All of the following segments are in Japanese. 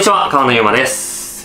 にちは、川野ゆうまです。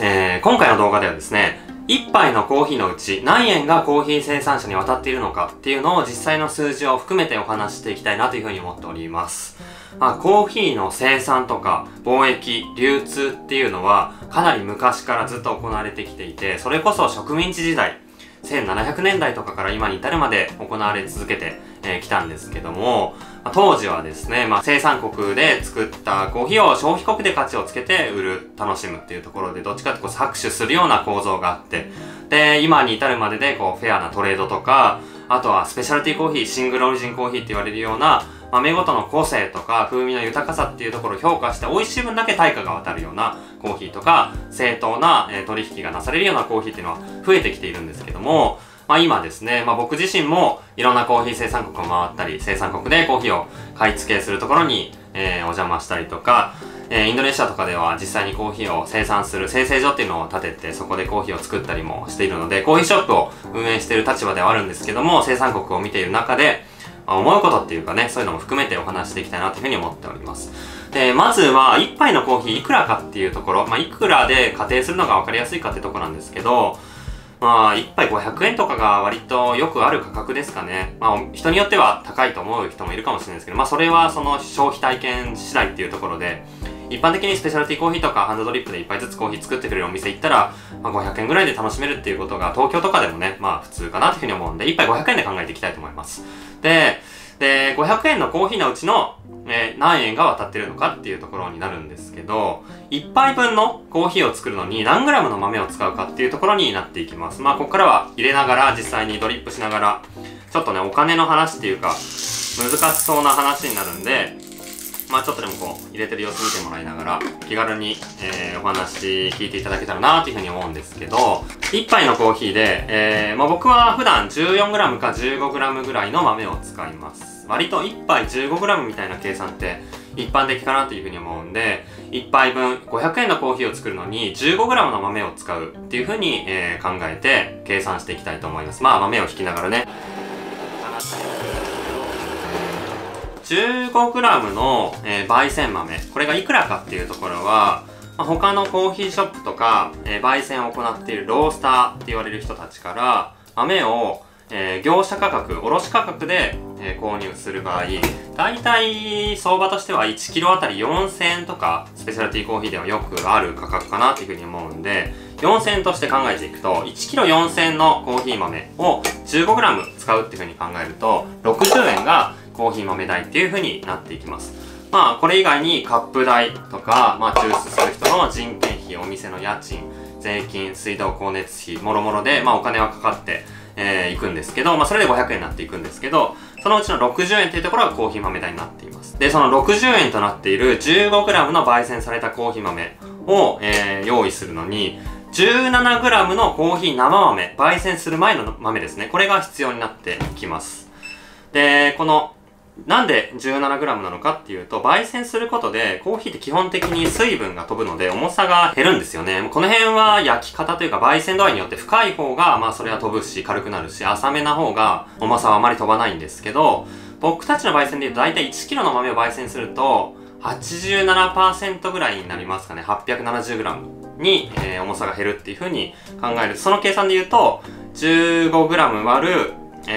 今回の動画ではですね、1杯のコーヒーのうち何円がコーヒー生産者に渡っているのかっていうのを実際の数字を含めてお話していきたいなというふうに思っております。コーヒーの生産とか貿易、流通っていうのはかなり昔からずっと行われてきていて、それこそ植民地時代、1700年代とかから今に至るまで行われ続けてきたんですけども、当時はですね、生産国で作ったコーヒーを消費国で価値をつけて売る、楽しむっていうところで、どっちかって搾取するような構造があって、で、今に至るまででフェアなトレードとか、あとはスペシャルティコーヒー、シングルオリジンコーヒーって言われるような、豆ごとの個性とか風味の豊かさっていうところを評価して美味しい分だけ対価が渡るようなコーヒーとか、正当な取引がなされるようなコーヒーっていうのは増えてきているんですけども、今ですね、僕自身もいろんなコーヒー生産国を回ったり、生産国でコーヒーを買い付けするところに、お邪魔したりとか、インドネシアとかでは実際にコーヒーを生産する生成所っていうのを建てて、そこでコーヒーを作ったりもしているので、コーヒーショップを運営している立場ではあるんですけども、生産国を見ている中で、思うことっていうかね、そういうのも含めてお話していきたいなというふうに思っております。で、まずは1杯のコーヒーいくらかっていうところ、いくらで仮定するのが分かりやすいかっていうところなんですけど、1杯500円とかが割とよくある価格ですかね。人によっては高いと思う人もいるかもしれないですけど、それはその消費体験次第っていうところで、一般的にスペシャルティーコーヒーとかハンドドリップで1杯ずつコーヒー作ってくれるお店行ったら、500円ぐらいで楽しめるっていうことが東京とかでもね、普通かなというふうに思うんで、1杯500円で考えていきたいと思います。で、500円のコーヒーのうちの、何円が渡ってるのかっていうところになるんですけど、1杯分のコーヒーを作るのに何グラムの豆を使うかっていうところになっていきます。ここからは入れながら実際にドリップしながら、ちょっとね、お金の話っていうか、難しそうな話になるんで、ちょっとでも入れてる様子見てもらいながら、気軽に、お話聞いていただけたらなというふうに思うんですけど、1杯のコーヒーで、僕は普段 14g か 15g ぐらいの豆を使います。割と1杯 15g みたいな計算って一般的かなというふうに思うんで、1杯分500円のコーヒーを作るのに 15g の豆を使うっていうふうに、考えて計算していきたいと思います。豆を引きながらね。15g の、焙煎豆。これがいくらかっていうところは、他のコーヒーショップとか、焙煎を行っているロースターって言われる人たちから、豆を、業者価格、卸価格で、購入する場合、だいたい相場としては 1kg あたり4000円とか、スペシャルティーコーヒーではよくある価格かなっていうふうに思うんで、4000円として考えていくと、1kg4000円のコーヒー豆を 15g 使うっていうふうに考えると、60円がコーヒー豆代っていう風になっていきます。これ以外にカップ代とか、抽出する人の人件費、お店の家賃、税金、水道光熱費、もろもろで、お金はかかっていくんですけど、それで500円になっていくんですけど、そのうちの60円っていうところがコーヒー豆代になっています。で、その60円となっている 15g の焙煎されたコーヒー豆を、用意するのに、17g のコーヒー生豆、焙煎する前の豆ですね。これが必要になってきます。で、なんで 17g なのかっていうと、焙煎することでコーヒーって基本的に水分が飛ぶので重さが減るんですよね。この辺は焼き方というか焙煎度合いによって深い方がそれは飛ぶし軽くなるし、浅めな方が重さはあまり飛ばないんですけど、僕たちの焙煎で言うと大体 1kg の豆を焙煎すると 87% ぐらいになりますかね。 870g に、重さが減るっていう風に考える。その計算で言うと 15g 割る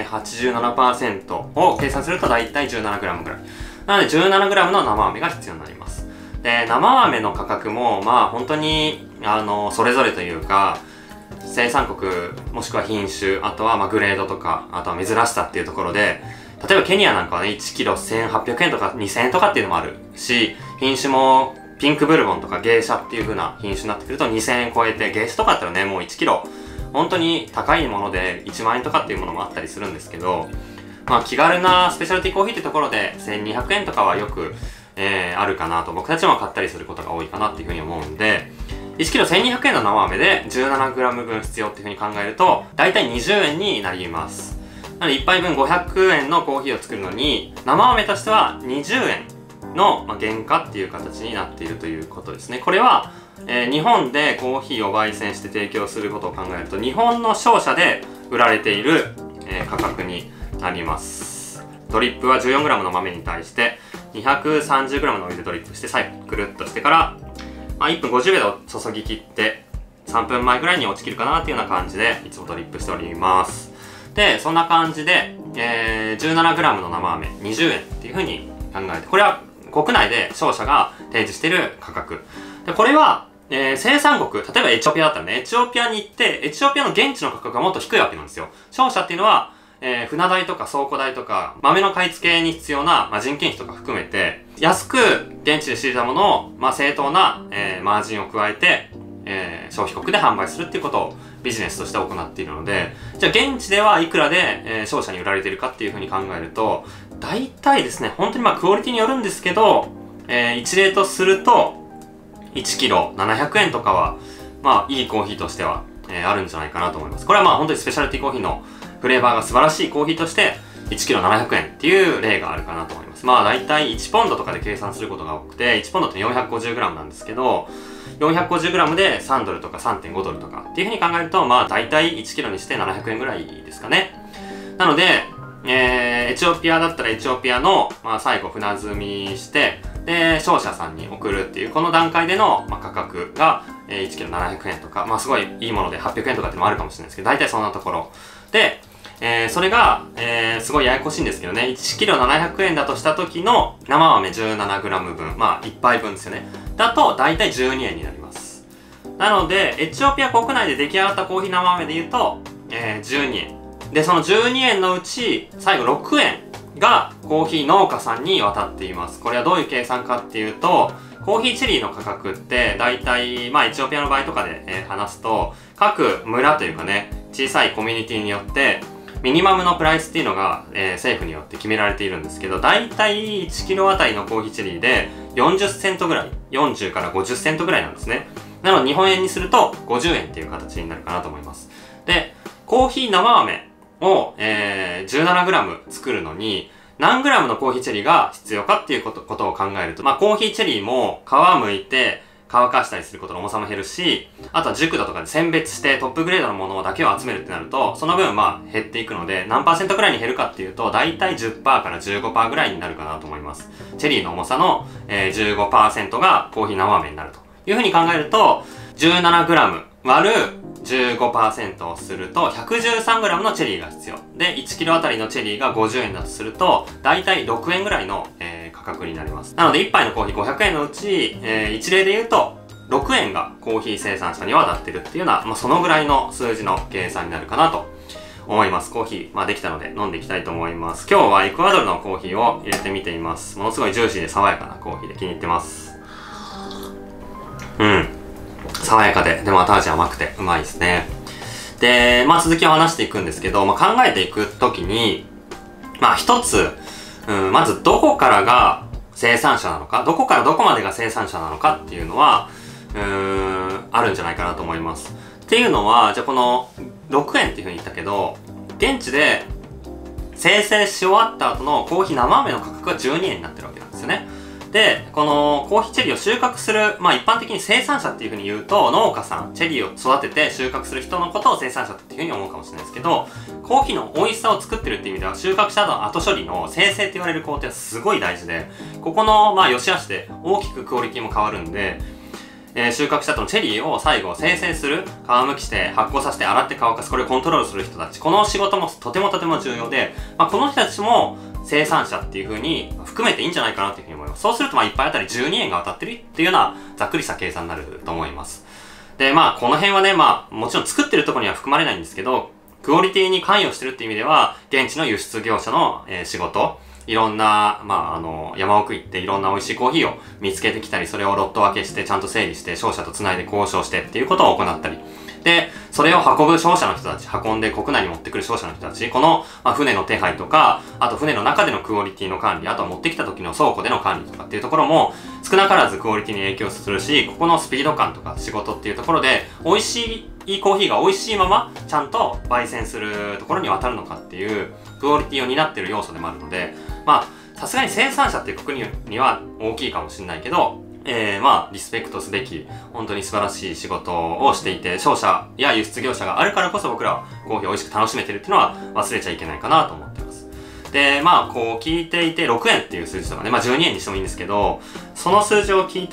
87% を計算すると大体 17g ぐらい。なので 17g の生豆が必要になります。で、生豆の価格も本当にそれぞれというか、生産国もしくは品種、あとはグレードとか、あとは珍しさっていうところで、例えばケニアなんかはね 1kg1800 円とか2000円とかっていうのもあるし、品種もピンクブルボンとか芸者っていう風な品種になってくると2000円超えて、芸者とかだったらねもう 1kg本当に高いもので1万円とかっていうものもあったりするんですけど、気軽なスペシャルティーコーヒーってところで1200円とかはよく、あるかなと、僕たちも買ったりすることが多いかなっていうふうに思うんで、1kg1200 円の生飴で 17g 分必要っていうふうに考えると、だいたい20円になります。なので1杯分500円のコーヒーを作るのに、生飴としては20円の原価っていう形になっているということですね。これは日本でコーヒーを焙煎して提供することを考えると、日本の商社で売られている、価格になります。ドリップは 14g の豆に対して 230g のお湯でドリップして、最後くるっとしてから、 1分50秒で注ぎ切って3分前ぐらいに落ちきるかなっていうような感じでいつもドリップしております。でそんな感じで、17g の生飴20円っていう風に考えて、これは国内で商社が提示している価格で、これは生産国、例えばエチオピアだったらね、エチオピアに行って、エチオピアの現地の価格がもっと低いわけなんですよ。商社っていうのは、船代とか倉庫代とか、豆の買い付けに必要な、人件費とか含めて、安く現地で仕入れたものを、正当な、マージンを加えて、消費国で販売するっていうことをビジネスとして行っているので、じゃあ現地ではいくらで、商社に売られているかっていうふうに考えると、大体ですね、本当にクオリティによるんですけど、一例とすると、1キロ700円とかは、いいコーヒーとしては、あるんじゃないかなと思います。これは本当にスペシャリティコーヒーのフレーバーが素晴らしいコーヒーとして、1キロ700円っていう例があるかなと思います。大体1ポンドとかで計算することが多くて、1ポンドって 450g なんですけど、450g で3ドルとか 3.5 ドルとかっていうふうに考えると、大体1キロにして700円ぐらいですかね。なので、エチオピアだったらエチオピアの、最後船積みして、で、商社さんに送るっていう、この段階での、価格が、1キロ700円とか、すごいいいもので800円とかっていうのもあるかもしれないですけど、大体そんなところ。で、それが、すごいややこしいんですけどね、1キロ700円だとした時の生飴 17g 分、1杯分ですよね。だと、大体12円になります。なので、エチオピア国内で出来上がったコーヒー生飴で言うと、12円。で、その12円のうち、最後6円がコーヒー農家さんに渡っています。これはどういう計算かっていうと、コーヒーチェリーの価格って、だいたい、エチオピアの場合とかで、話すと、各村というかね、小さいコミュニティによって、ミニマムのプライスっていうのが、政府によって決められているんですけど、だいたい1キロあたりのコーヒーチェリーで40セントぐらい、40から50セントぐらいなんですね。なので日本円にすると50円っていう形になるかなと思います。で、コーヒー生飴を、17g 作るのに、何グラムのコーヒーチェリーが必要かっていうことを考えると、コーヒーチェリーも皮剥いて乾かしたりすることの重さも減るし、あとは熟度とかで選別してトップグレードのものだけを集めるってなると、その分減っていくので、何%くらいに減るかっていうと、だいたい 10% から 15% ぐらいになるかなと思います。チェリーの重さの、15% がコーヒー生飴になるというふうに考えると、17g 割る15% をすると 113g のチェリーが必要。で、1キロあたりのチェリーが50円だとすると、だいたい6円ぐらいの、価格になります。なので、1杯のコーヒー500円のうち、一例で言うと、6円がコーヒー生産者に渡ってるっていうような、そのぐらいの数字の計算になるかなと思います。コーヒー、できたので飲んでいきたいと思います。今日はエクアドルのコーヒーを入れてみています。ものすごいジューシーで爽やかなコーヒーで気に入ってます。爽やかで、でも後味甘くてうまいですね。で、続きを話していくんですけど、考えていくときに、一つ、まずどこからが生産者なのか、どこからどこまでが生産者なのかっていうのは、あるんじゃないかなと思います。っていうのは、じゃあこの6円っていうふうに言ったけど、現地で生成し終わった後のコーヒー生飴の価格が12円になってるわけなんですよね。で、このコーヒーチェリーを収穫する、一般的に生産者っていう風に言うと、農家さん、チェリーを育てて収穫する人のことを生産者っていう風に思うかもしれないですけど、コーヒーの美味しさを作ってるっていう意味では、収穫した後の後処理の精製って言われる工程はすごい大事で、ここの、良し悪しで大きくクオリティも変わるんで、収穫した後のチェリーを最後精製する、皮むきして発酵させて洗って乾かす、これをコントロールする人たち、この仕事もとても重要で、この人たちも生産者っていう風に含めていいんじゃないかなっていう風に思います。そうすると1杯あたり12円が当たってるっていうようなざっくりした計算になると思います。で、この辺はね、もちろん作ってるところには含まれないんですけど、クオリティに関与してるっていう意味では、現地の輸出業者の、仕事、いろんな、山奥行っていろんな美味しいコーヒーを見つけてきたり、それをロット分けして、ちゃんと整理して、商社と繋いで交渉してっていうことを行ったり。で、それを運ぶ商社の人たち、運んで国内に持ってくる商社の人たち、この、船の手配とか、あと船の中でのクオリティの管理、あとは持ってきた時の倉庫での管理とかっていうところも、少なからずクオリティに影響するし、ここのスピード感とか仕事っていうところで、美味しいコーヒーが美味しいまま、ちゃんと焙煎するところに渡るのかっていう、クオリティを担っている要素でもあるので、さすがに生産者っていうくくりには大きいかもしれないけど、リスペクトすべき、本当に素晴らしい仕事をしていて、商社や輸出業者があるからこそ僕らはコーヒーを美味しく楽しめてるっていうのは忘れちゃいけないかなと思ってます。で、こう聞いていて6円っていう数字とかね、12円にしてもいいんですけど、その数字を聞いて、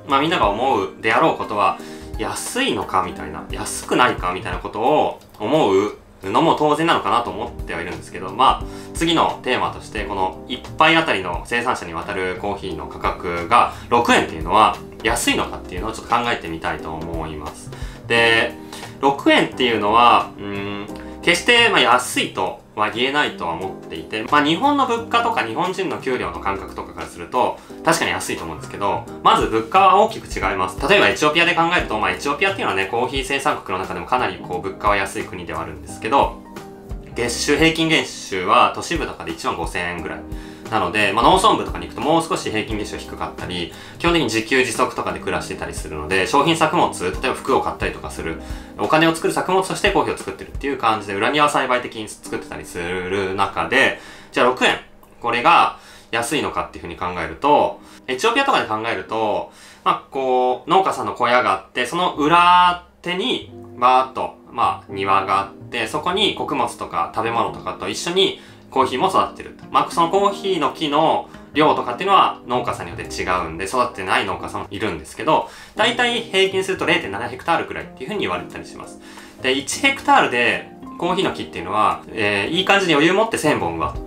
みんなが思うであろうことは、安いのかみたいな、安くないかみたいなことを思うのも当然なのかなと思ってはいるんですけど、次のテーマとして、この1杯あたりの生産者に渡るコーヒーの価格が6円っていうのは安いのかっていうのをちょっと考えてみたいと思います。で、6円っていうのは、決して安いとは言えないとは思っていて、日本の物価とか日本人の給料の感覚とかからすると確かに安いと思うんですけど、まず物価は大きく違います。例えばエチオピアで考えると、エチオピアっていうのはね、コーヒー生産国の中でもかなり物価は安い国ではあるんですけど、平均月収は都市部とかで15000円ぐらい。なので、農村部とかに行くともう少し平均月収低かったり、基本的に自給自足とかで暮らしてたりするので、商品作物、例えば服を買ったりとかする、お金を作る作物としてコーヒーを作ってるっていう感じで、裏庭栽培的に作ってたりする中で、じゃあ6円。これが安いのかっていうふうに考えると、エチオピアとかで考えると、農家さんの小屋があって、その裏手に、バーっと、庭があって、そこに穀物とか食べ物とかと一緒にコーヒーも育ってる。そのコーヒーの木の量とかっていうのは農家さんによって違うんで、育ってない農家さんもいるんですけど、だいたい平均すると 0.7 ヘクタールくらいっていうふうに言われてたりします。で、1ヘクタールでコーヒーの木っていうのは、いい感じに余裕持って1000本植わって、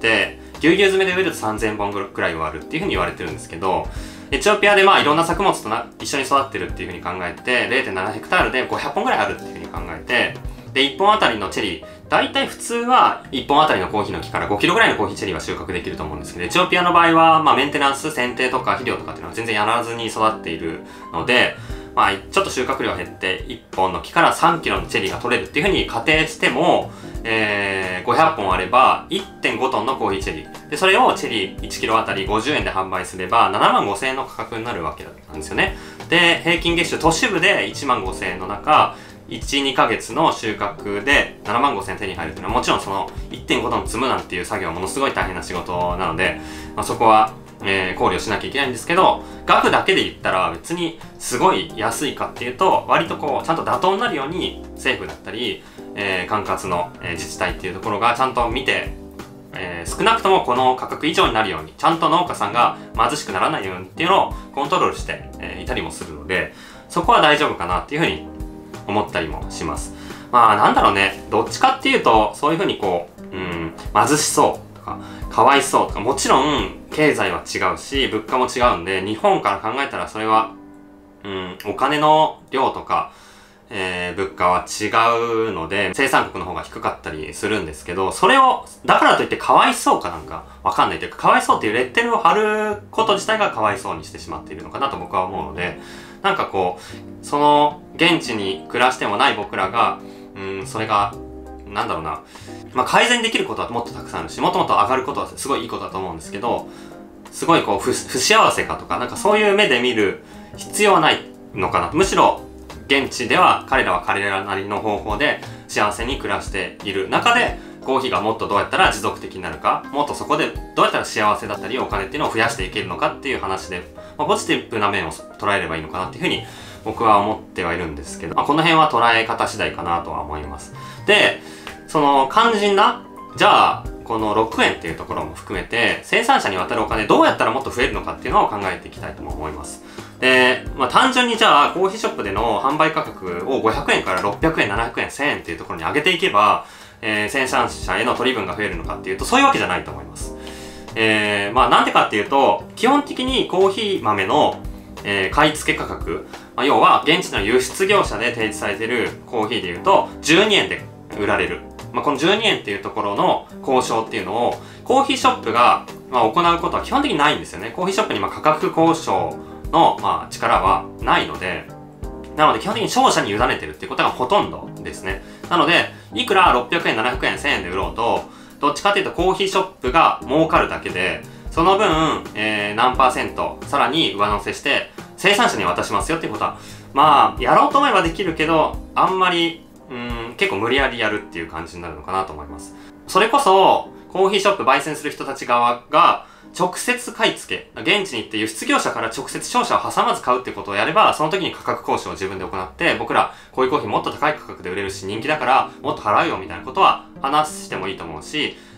ぎゅうぎゅう詰めで植えると3000本くらい植わるっていうふうに言われてるんですけど、エチオピアでいろんな作物と一緒に育ってるっていうふうに考えて、0.7 ヘクタールで500本くらいあるっていうふうに考えて、で、1本あたりのチェリー、だいたい普通は1本あたりのコーヒーの木から5キロぐらいのコーヒーチェリーは収穫できると思うんですけど、エチオピアの場合は、メンテナンス、剪定とか肥料とかっていうのは全然やらずに育っているので、ちょっと収穫量減って1本の木から3キロのチェリーが取れるっていうふうに仮定しても、500本あれば 1.5 トンのコーヒーチェリー。で、それをチェリー1キロあたり50円で販売すれば7万5千円の価格になるわけなんですよね。で、平均月収都市部で1万5千円の中、1、2ヶ月の収穫で7万5千円手に入るというのはもちろんその 1.5 トン積むなんていう作業はものすごい大変な仕事なので、そこは考慮しなきゃいけないんですけど、額だけで言ったら別にすごい安いかっていうと、割とちゃんと妥当になるように政府だったり、管轄の自治体っていうところがちゃんと見て、少なくともこの価格以上になるように、ちゃんと農家さんが貧しくならないようにっていうのをコントロールして、いたりもするので、そこは大丈夫かなっていうふうに思ったりもします。なんだろうね、どっちかっていうと、そういうふうに貧しそうとか、かわいそうとか、もちろん経済は違うし、物価も違うんで、日本から考えたらそれは、お金の量とか、物価は違うので、生産国の方が低かったりするんですけど、それを、だからといってかわいそうかなんかわかんないというか、かわいそうっていうレッテルを貼ること自体がかわいそうにしてしまっているのかなと僕は思うので、その現地に暮らしてもない僕らが、それが、なんだろうな、改善できることはもっとたくさんあるし、もっともっと上がることはすごいいいことだと思うんですけど、すごい不幸せかとか、そういう目で見る必要はないのかな。むしろ、現地では彼らは彼らなりの方法で幸せに暮らしている中で、コーヒーがもっとどうやったら持続的になるか、もっとそこでどうやったら幸せだったりお金っていうのを増やしていけるのかっていう話で、ポジティブな面を捉えればいいのかなっていうふうに僕は思ってはいるんですけど、この辺は捉え方次第かなとは思います。で、その肝心な、じゃあこの6円っていうところも含めて生産者に渡るお金どうやったらもっと増えるのかっていうのを考えていきたいと思います。で、単純にじゃあコーヒーショップでの販売価格を500円から600円、700円、1000円っていうところに上げていけば、生産者への取り分が増えるのかっていうとそういうわけじゃないと思います。なんでかっていうと、基本的にコーヒー豆の、買い付け価格、要は現地の輸出業者で提示されているコーヒーでいうと12円で売られる。この12円っていうところの交渉っていうのをコーヒーショップが、行うことは基本的にないんですよね。コーヒーショップに価格交渉の、力はないので、なので基本的に商社に委ねてるっていうことがほとんどですね。なので、いくら600円、700円、1000円で売ろうと、どっちかっていうとコーヒーショップが儲かるだけで、その分、何%さらに上乗せして生産者に渡しますよっていうことは、やろうと思えばできるけど、あんまり、結構無理やりやるっていう感じになるのかなと思います。それこそ、コーヒーショップ焙煎する人たち側が、直接買い付け、現地に行って輸出業者から直接商社を挟まず買うってことをやれば、その時に価格交渉を自分で行って、僕ら、こういうコーヒーもっと高い価格で売れるし、人気だから、もっと払うよみたいなことは話してもいいと思うし、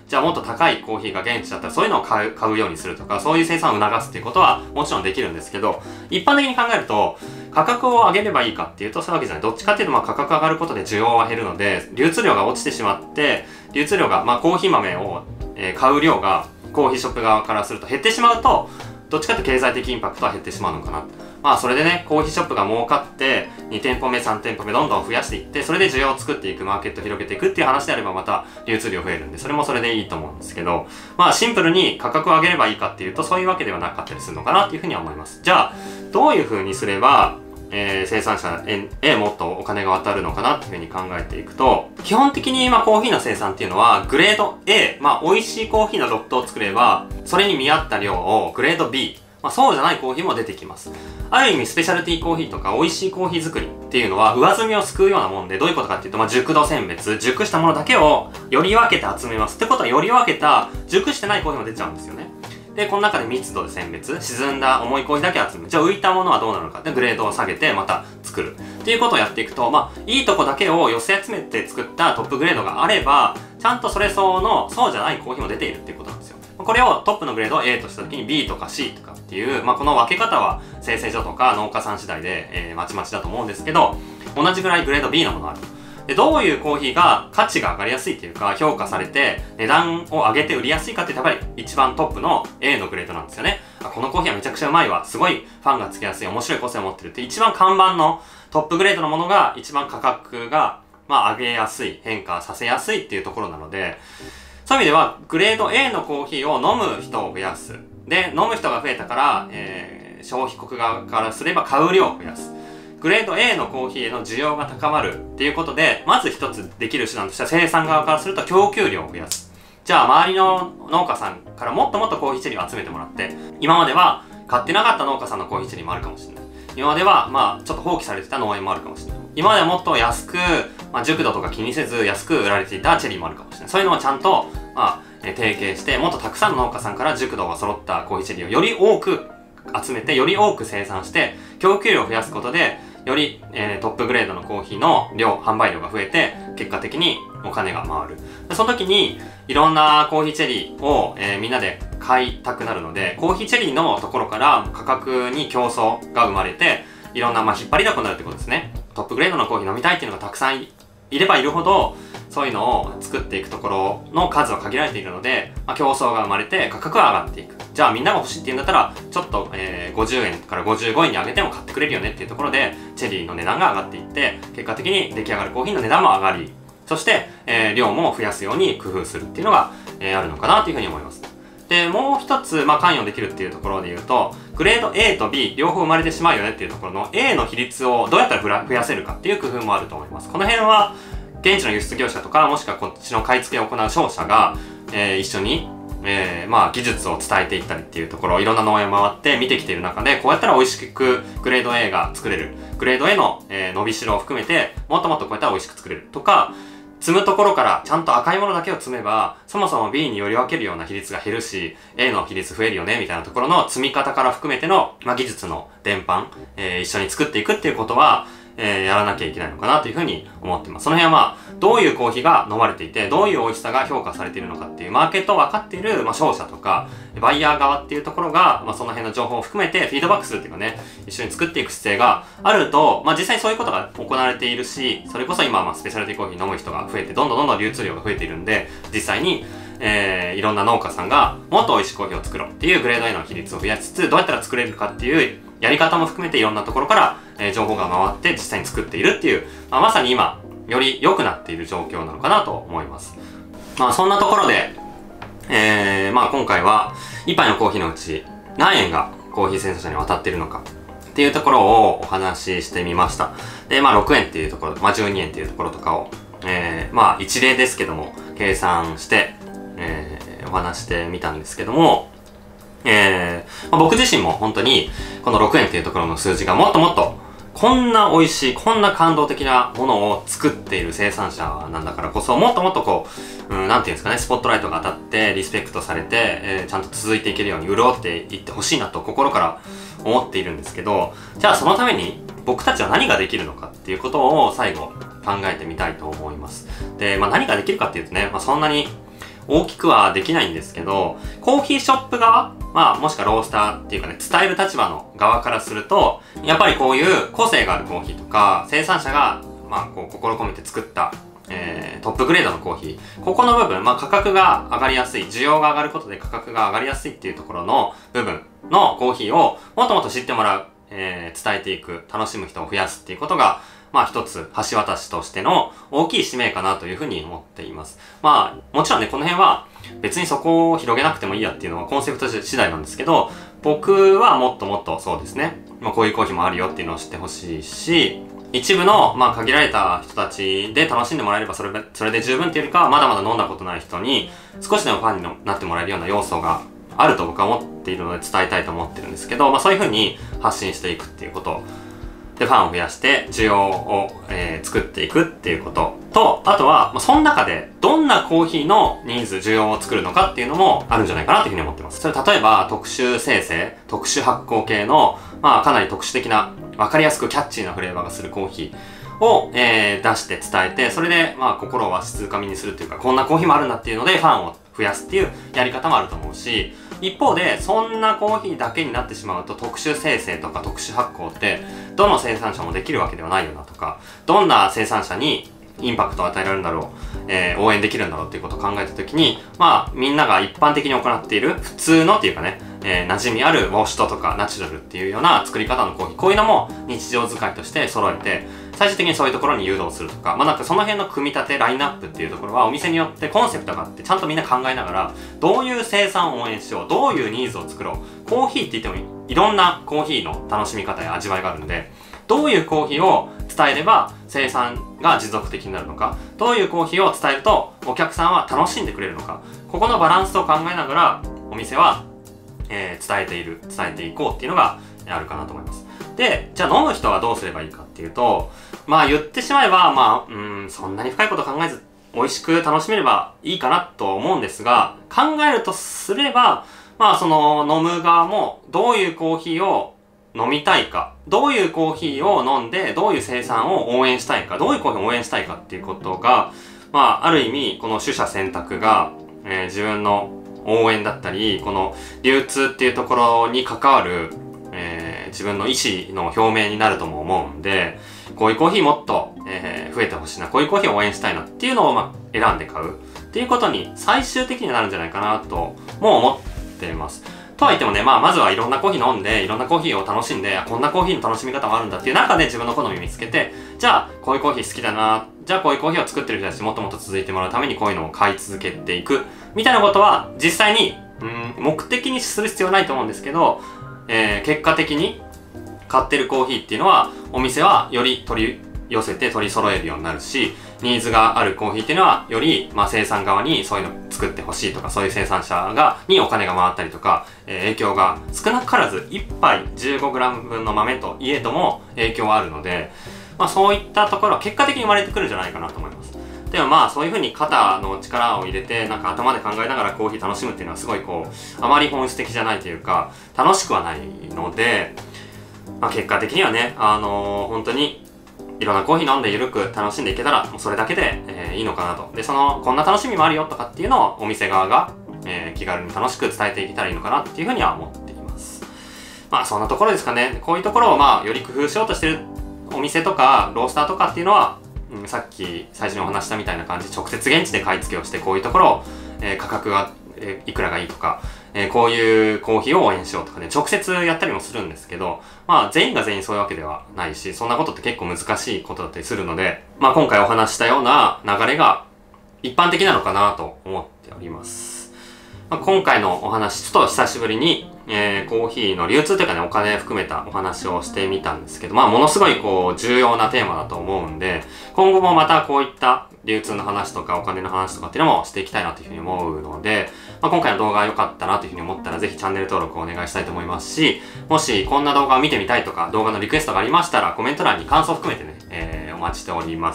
じゃあもっと高いコーヒーが現地だったらそういうのを買うようにするとか、そういう生産を促すっていうことはもちろんできるんですけど、一般的に考えると、価格を上げればいいかっていうとそういうわけじゃない。どっちかっていうと価格上がることで需要は減るので、流通量が落ちてしまって、流通量が、コーヒー豆を買う量がコーヒーショップ側からすると減ってしまうと、どっちかって経済的インパクトは減ってしまうのかな。それでね、コーヒーショップが儲かって、2店舗目、3店舗目どんどん増やしていって、それで需要を作っていく、マーケットを広げていくっていう話であればまた流通量増えるんで、それもそれでいいと思うんですけど、シンプルに価格を上げればいいかっていうと、そういうわけではなかったりするのかなっていうふうには思います。じゃあ、どういうふうにすれば、生産者へもっとお金が渡るのかなっていうふうに考えていくと、基本的にコーヒーの生産っていうのは、グレード A、美味しいコーヒーのロットを作れば、それに見合った量をグレード B、そうじゃないコーヒーも出てきます。ある意味、スペシャルティーコーヒーとか美味しいコーヒー作りっていうのは、上積みを救うようなもんで、どういうことかっていうと、熟度選別、熟したものだけをより分けて集めます。ってことは、より分けた、熟してないコーヒーも出ちゃうんですよね。で、この中で密度で選別、沈んだ重いコーヒーだけ集める。じゃあ浮いたものはどうなるのかって、グレードを下げてまた作る。っていうことをやっていくと、いいとこだけを寄せ集めて作ったトップグレードがあれば、ちゃんとそれ相応の、そうじゃないコーヒーも出ているっていうことなんですよ。これをトップのグレードを A とした時に B とか C とかっていう、この分け方は生成所とか農家さん次第で、まちまちだと思うんですけど、同じぐらいグレード B のものがある。で、どういうコーヒーが価値が上がりやすいっていうか、評価されて値段を上げて売りやすいかってやっぱり一番トップの A のグレードなんですよね。このコーヒーはめちゃくちゃうまいわ。すごいファンがつきやすい。面白い個性を持ってるって一番看板のトップグレードのものが一番価格が上げやすい、変化させやすいっていうところなので、そういう意味では、グレード A のコーヒーを飲む人を増やす。で、飲む人が増えたから、消費国側からすれば買う量を増やす。グレード A のコーヒーへの需要が高まるっていうことで、まず一つできる手段としては生産側からすると供給量を増やす。じゃあ、周りの農家さんからもっともっとコーヒーチェリーを集めてもらって、今までは買ってなかった農家さんのコーヒーチェリーもあるかもしれない。今までは、ちょっと放棄されてた農園もあるかもしれない。今まではもっと安く、熟度とか気にせず安く売られていたチェリーもあるかもしれない。そういうのをちゃんと、提携して、もっとたくさんの農家さんから熟度が揃ったコーヒーチェリーをより多く集めて、より多く生産して、供給量を増やすことで、より、トップグレードのコーヒーの販売量が増えて、結果的にお金が回る。その時に、いろんなコーヒーチェリーを、みんなで買いたくなるので、コーヒーチェリーのところから価格に競争が生まれて、いろんな、引っ張りだこになるってことですね。トップグレードのコーヒー飲みたいっていうのがたくさんいればいるほど、そういうのを作っていくところの数は限られているので、競争が生まれて価格は上がっていく。じゃあみんなが欲しいって言うんだったら、ちょっと、50円から55円に上げても買ってくれるよねっていうところで、チェリーの値段が上がっていって、結果的に出来上がるコーヒーの値段も上がり、そして、量も増やすように工夫するっていうのが、あるのかなというふうに思います。で、もう一つ、関与できるっていうところで言うと、グレード A と B 両方生まれてしまうよねっていうところの A の比率をどうやったら増やせるかっていう工夫もあると思います。この辺は、現地の輸出業者とか、もしくはこっちの買い付けを行う商社が、一緒に、技術を伝えていったりっていうところ、いろんな農園回って見てきている中で、こうやったら美味しくグレード A が作れる。グレード A の、伸びしろを含めて、もっともっとこうやったら美味しく作れる。とか、積むところからちゃんと赤いものだけを積めば、そもそも B により分けるような比率が減るし、A の比率増えるよね、みたいなところの積み方から含めての、技術の伝播、一緒に作っていくっていうことは、やらなきゃいけないのかなというふうに思っています。その辺はどういうコーヒーが飲まれていて、どういう美味しさが評価されているのかっていう、マーケットを分かっている、商社とか、バイヤー側っていうところが、その辺の情報を含めてフィードバックするっていうかね、一緒に作っていく姿勢があると、実際そういうことが行われているし、それこそ今スペシャルティコーヒー飲む人が増えて、どんどん流通量が増えているんで、実際に、いろんな農家さんがもっと美味しいコーヒーを作ろうっていうグレード A の比率を増やしつつ、どうやったら作れるかっていうやり方も含めていろんなところから、情報が回って実際に作っているっていう、まさに今、より良くなっている状況なのかなと思います。そんなところで、今回は、一杯のコーヒーのうち、何円がコーヒー生産者に渡っているのかっていうところをお話ししてみました。で、6円っていうところ、12円っていうところとかを、一例ですけども、計算して、お話してみたんですけども、僕自身も本当に、この6円っていうところの数字がもっともっと、こんな美味しい、こんな感動的なものを作っている生産者なんだからこそ、もっともっとこう、なんていうんですかね、スポットライトが当たって、リスペクトされて、ちゃんと続いていけるように潤っていってほしいなと心から思っているんですけど、じゃあそのために僕たちは何ができるのかっていうことを最後考えてみたいと思います。で、何ができるかっていうとね、そんなに大きくはできないんですけど、コーヒーショップ側、もしくはロースターっていうかね、伝える立場の側からすると、やっぱりこういう個性があるコーヒーとか、生産者が、こう、心込めて作った、トップグレードのコーヒー。ここの部分、価格が上がりやすい、需要が上がることで価格が上がりやすいっていうところの部分のコーヒーをもっともっと知ってもらう、伝えていく、楽しむ人を増やすっていうことが、一つ橋渡しとしての大きい使命かなというふうに思っています。もちろんね、この辺は別にそこを広げなくてもいいやっていうのはコンセプト次第なんですけど、僕はもっともっとそうですね、こういうコーヒーもあるよっていうのを知ってほしいし、一部の、限られた人たちで楽しんでもらえればそれで十分っていうよりかは、まだまだ飲んだことない人に少しでもファンになってもらえるような要素があると僕は思っているので伝えたいと思ってるんですけど、そういう風に発信していくっていうことで、ファンを増やして需要を、作っていくっていうことと、あとは、その中でどんなコーヒーのニーズ、需要を作るのかっていうのもあるんじゃないかなというふうに思ってます。それ例えば特殊生成、特殊発酵系の、かなり特殊的な、わかりやすくキャッチーなフレーバーがするコーヒーを、出して伝えて、それで、心をわしづかみにするっていうか、こんなコーヒーもあるんだっていうのでファンを増やすっていうやり方もあると思うし、一方でそんなコーヒーだけになってしまうと、特殊生成とか特殊発酵ってどの生産者もできるわけではないよなとか、どんな生産者にインパクトを与えられるんだろう、応援できるんだろうっていうことを考えたときに、みんなが一般的に行っている普通のっていうかね、馴染みあるウォッシュトとかナチュラルっていうような作り方のコーヒー、こういうのも日常使いとして揃えて、最終的にそういうところに誘導するとか、なんかその辺の組み立て、ラインナップっていうところはお店によってコンセプトがあって、ちゃんとみんな考えながら、どういう生産を応援しよう、どういうニーズを作ろう。コーヒーって言ってもいろんなコーヒーの楽しみ方や味わいがあるので、どういうコーヒーを伝えれば生産が持続的になるのか、どういうコーヒーを伝えるとお客さんは楽しんでくれるのか、ここのバランスを考えながらお店は、伝えていこうっていうのがあるかなと思います。で、じゃあ飲む人はどうすればいいかっていうと、言ってしまえば、そんなに深いこと考えず、美味しく楽しめればいいかなと思うんですが、考えるとすれば、その飲む側もどういうコーヒーを飲みたいか、どういうコーヒーを飲んで、どういう生産を応援したいか、どういうコーヒーを応援したいかっていうことが、ある意味、この取捨選択が、自分の応援だったり、この流通っていうところに関わる、自分の意思の表明になるとも思うんで、こういうコーヒーもっと、増えてほしいな、こういうコーヒーを応援したいなっていうのを、選んで買うっていうことに最終的にはなるんじゃないかなとも思っています。とは言ってもね、まずはいろんなコーヒー飲んで、いろんなコーヒーを楽しんで、こんなコーヒーの楽しみ方もあるんだっていう中で自分の好みを見つけて、じゃあこういうコーヒー好きだな、じゃあこういうコーヒーを作ってる人たちもっともっと続いてもらうためにこういうのを買い続けていくみたいなことは実際に目的にする必要はないと思うんですけど、結果的に買ってるコーヒーっていうのはお店はより取り寄せて取り揃えるようになるし、ニーズがあるコーヒーっていうのはより、生産側にそういうの作ってほしいとか、そういう生産者にお金が回ったりとか、影響が少なからず1杯 15g 分の豆といえども影響はあるので、そういったところは結果的に生まれてくるんじゃないかなと思います。でもそういう風に肩の力を入れて、なんか頭で考えながらコーヒー楽しむっていうのはすごいあまり本質的じゃないというか、楽しくはないので、結果的にはね、本当にいろんなコーヒー飲んでゆるく楽しんでいけたら、もうそれだけで、いいのかなと。で、こんな楽しみもあるよとかっていうのをお店側が、気軽に楽しく伝えていけたらいいのかなっていうふうには思っています。そんなところですかね。こういうところをより工夫しようとしてるお店とか、ロースターとかっていうのは、さっき最初にお話したみたいな感じ、直接現地で買い付けをして、こういうところを、価格が、いくらがいいとか、こういうコーヒーを応援しようとかね、直接やったりもするんですけど、全員が全員そういうわけではないし、そんなことって結構難しいことだったりするので、今回お話したような流れが一般的なのかなと思っております。今回のお話、ちょっと久しぶりに、コーヒーの流通というかね、お金含めたお話をしてみたんですけど、ものすごい重要なテーマだと思うんで、今後もまたこういった流通の話とかお金の話とかっていうのもしていきたいなというふうに思うので、今回の動画が良かったなというふうに思ったらぜひチャンネル登録をお願いしたいと思いますし、もしこんな動画を見てみたいとか動画のリクエストがありましたらコメント欄に感想を含めてね、お待ちしております。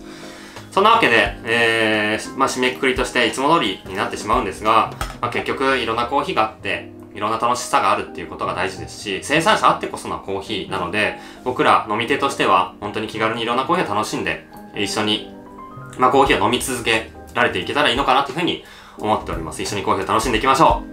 そんなわけで、締めくくりとしていつも通りになってしまうんですが、結局いろんなコーヒーがあっていろんな楽しさがあるっていうことが大事ですし、生産者あってこそのコーヒーなので、僕ら飲み手としては本当に気軽にいろんなコーヒーを楽しんで一緒にコーヒーを飲み続けられていけたらいいのかなというふうに思っております。一緒にコーヒーを楽しんでいきましょ